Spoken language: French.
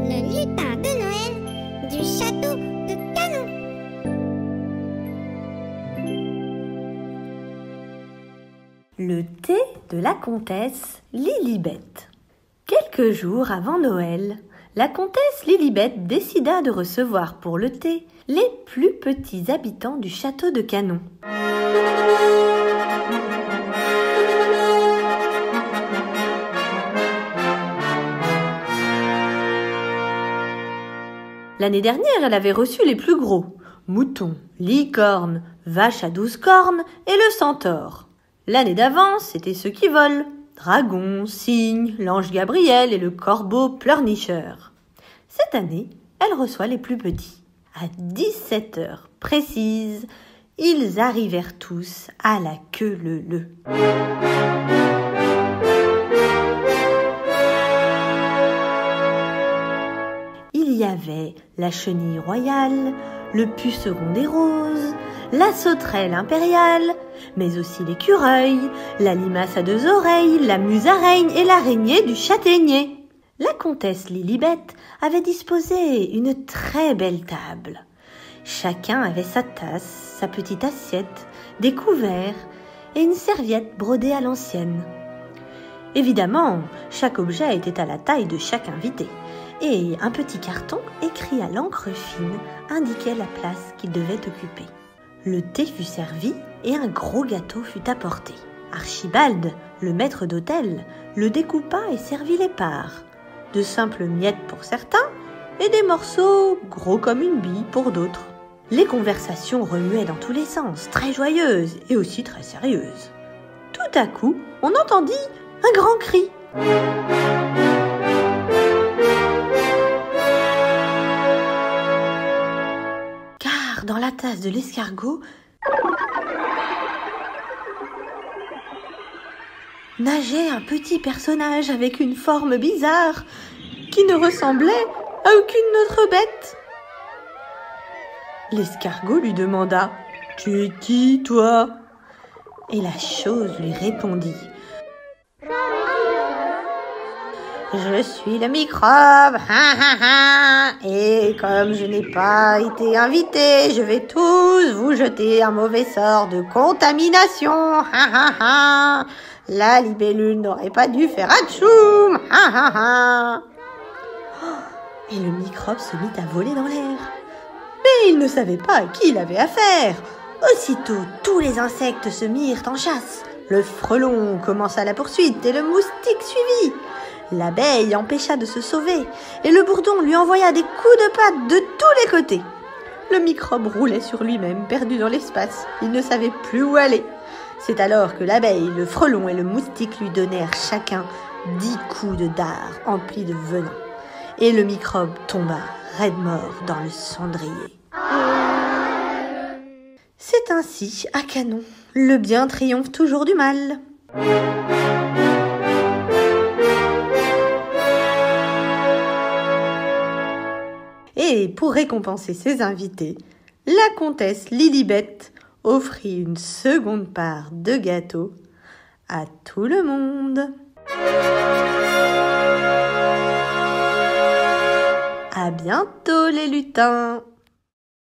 Le lutin de Noël du château de Canon. Le thé de la comtesse Lilibet. Quelques jours avant Noël, la comtesse Lilibet décida de recevoir pour le thé les plus petits habitants du château de Canon. L'année dernière, elle avait reçu les plus gros, moutons, licornes, vaches à 12 cornes et le centaure. L'année d'avant, c'était ceux qui volent, dragons, cygnes, l'ange Gabriel et le corbeau pleurnicheur. Cette année, elle reçoit les plus petits. À 17 heures précises, ils arrivèrent tous à la queue leu-leu. Il y avait la chenille royale, le puceron des roses, la sauterelle impériale, mais aussi l'écureuil, la limace à 2 oreilles, la musaraigne et l'araignée du châtaignier. La comtesse Lilibet avait disposé une très belle table. Chacun avait sa tasse, sa petite assiette, des couverts et une serviette brodée à l'ancienne. Évidemment, chaque objet était à la taille de chaque invité. Et un petit carton écrit à l'encre fine indiquait la place qu'il devait occuper. Le thé fut servi et un gros gâteau fut apporté. Archibald, le maître d'hôtel, le découpa et servit les parts. De simples miettes pour certains et des morceaux gros comme une bille pour d'autres. Les conversations remuaient dans tous les sens, très joyeuses et aussi très sérieuses. Tout à coup, on entendit un grand cri. Dans la tasse de l'escargot, nageait un petit personnage avec une forme bizarre qui ne ressemblait à aucune autre bête. L'escargot lui demanda « Tu es qui, toi ?» Et la chose lui répondit « Je suis le microbe, et comme je n'ai pas été invité, je vais tous vous jeter un mauvais sort de contamination, La libellule n'aurait pas dû faire atchoum, Et le microbe se mit à voler dans l'air. Mais il ne savait pas à qui il avait affaire. Aussitôt, tous les insectes se mirent en chasse. Le frelon commença la poursuite et le moustique suivit. L'abeille empêcha de se sauver et le bourdon lui envoya des coups de patte de tous les côtés. Le microbe roulait sur lui-même, perdu dans l'espace. Il ne savait plus où aller. C'est alors que l'abeille, le frelon et le moustique lui donnèrent chacun 10 coups de dard emplis de venin. Et le microbe tomba raide mort dans le cendrier. C'est ainsi, à Canon, le bien triomphe toujours du mal. Et pour récompenser ses invités, la comtesse Lilibet offrit une seconde part de gâteau à tout le monde. À bientôt les lutins!